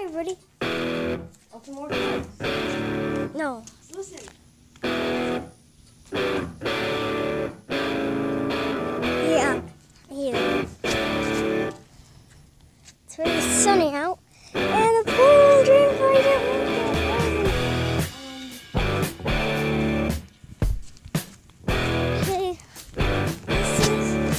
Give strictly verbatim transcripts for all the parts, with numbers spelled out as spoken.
everybody. Open more doors. No. Listen. Yeah, I hear it. It's really sunny out, and the pool dream fighter. Okay, this is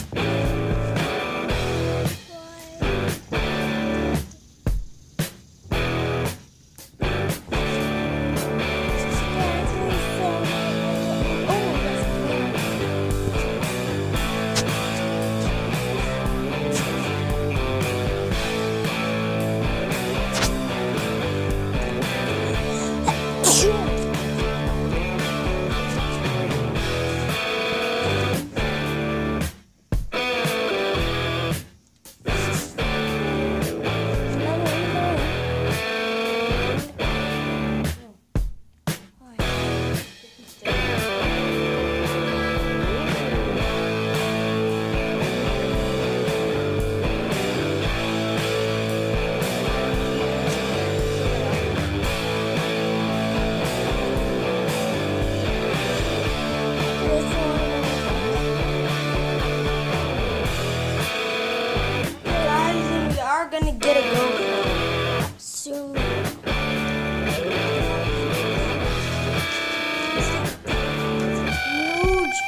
gonna get a GoPro soon. Huge.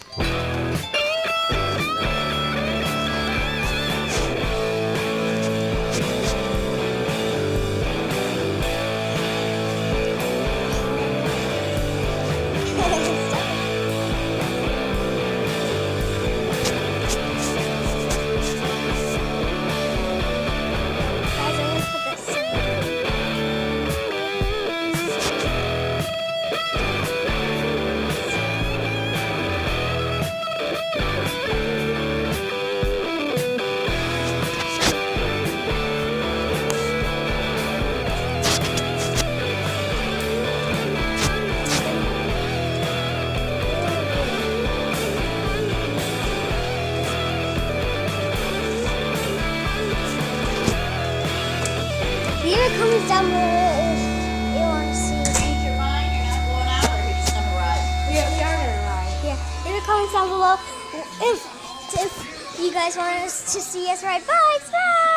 Leave a comment down below if you want to see. Change your mind. You're not going out, or you're just gonna ride. We are, we are gonna ride. Yeah. Leave a comment down below if if you guys want us to see us ride bikes. Bye.